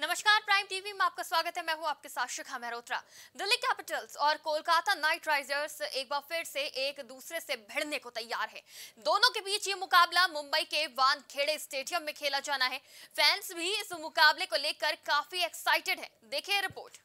नमस्कार, prime TV में आपका स्वागत है। मैं हूं आपके साथ शिखा मेहरोत्रा। दिल्ली कैपिटल्स और कोलकाता नाइट राइडर्स एक बार फिर से एक दूसरे से भिड़ने को तैयार है। दोनों के बीच ये मुकाबला मुंबई के वानखेड़े स्टेडियम में खेला जाना है। फैंस भी इस मुकाबले को लेकर काफी एक्साइटेड है। देखिए रिपोर्ट।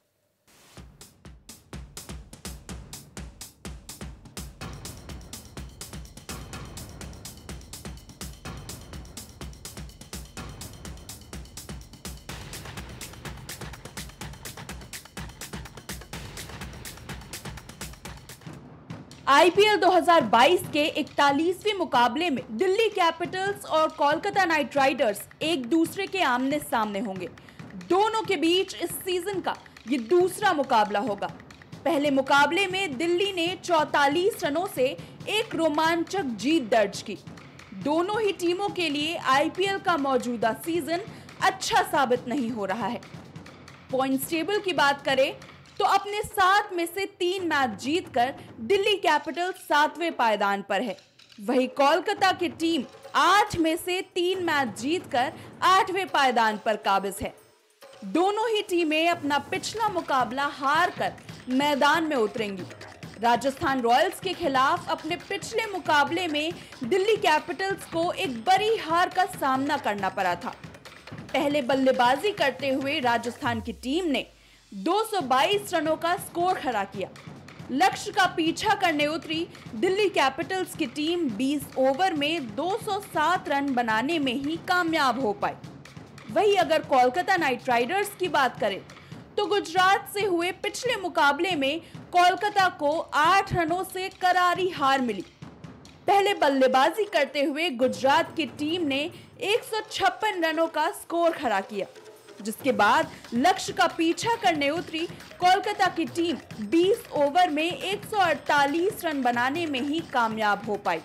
आईपीएल 2022 के 41वें मुकाबले में दिल्ली कैपिटल्स और कोलकाता नाइट राइडर्स एक दूसरे के आमने सामने होंगे। दोनों के बीच इस सीजन का ये दूसरा मुकाबला होगा। पहले मुकाबले में दिल्ली ने 44 रनों से एक रोमांचक जीत दर्ज की। दोनों ही टीमों के लिए आईपीएल का मौजूदा सीजन अच्छा साबित नहीं हो रहा है। पॉइंट्स टेबल की बात करें तो अपने 7 में से 3 मैच जीतकर दिल्ली कैपिटल्स 7वें पायदान पर है। वहीं कोलकाता की टीम 8 में से 3 मैच जीतकर 8वें पायदान पर काबिज है। दोनों ही टीमें अपना पिछला मुकाबला हार कर मैदान में उतरेंगी। राजस्थान रॉयल्स के खिलाफ अपने पिछले मुकाबले में दिल्ली कैपिटल्स को एक बड़ी हार का सामना करना पड़ा था। पहले बल्लेबाजी करते हुए राजस्थान की टीम ने 222 रनों का स्कोर खड़ा किया। लक्ष्य का पीछा करने उतरी दिल्ली कैपिटल्स की टीम 20 ओवर में 207 रन बनाने में ही कामयाब हो पाई। वहीं अगर कोलकाता नाइट राइडर्स की बात करें तो गुजरात से हुए पिछले मुकाबले में कोलकाता को 8 रनों से करारी हार मिली। पहले बल्लेबाजी करते हुए गुजरात की टीम ने 156 रनों का स्कोर खड़ा किया, जिसके बाद लक्ष्य का पीछा करने उतरी कोलकाता की टीम 20 ओवर में 148 रन बनाने में ही कामयाब हो पाई।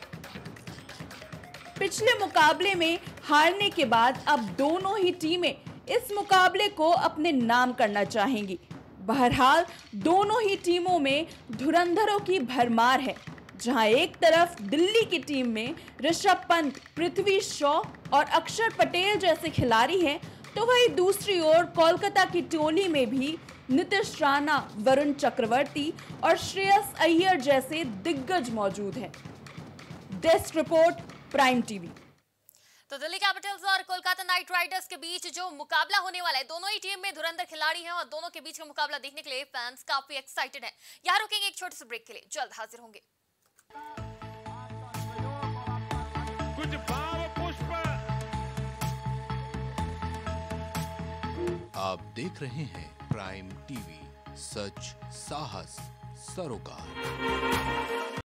पिछले मुकाबले में हारने के बाद अब दोनों ही टीमें इस मुकाबले को अपने नाम करना चाहेंगी। बहरहाल दोनों ही टीमों में धुरंधरों की भरमार है। जहां एक तरफ दिल्ली की टीम में ऋषभ पंत, पृथ्वी शॉ और अक्षर पटेल जैसे खिलाड़ी हैं, तो वही दूसरी ओर कोलकाता की टोली में भी नीतीश राणा, वरुण चक्रवर्ती और श्रेयस अय्यर जैसे दिग्गज मौजूद हैं। Desk report, prime TV. तो दिल्ली कैपिटल्स और कोलकाता नाइट राइडर्स के बीच जो मुकाबला होने वाला है, दोनों ही टीम में धुरंधर खिलाड़ी हैं और दोनों के बीच का मुकाबला देखने के लिए फैंस काफी एक्साइटेड हैं। यहाँ रुकेंगे एक छोटे से ब्रेक के लिए, जल्द हाजिर होंगे। कुछ भाव पुष्प। आप देख रहे हैं प्राइम टीवी, सच साहस सरोकार।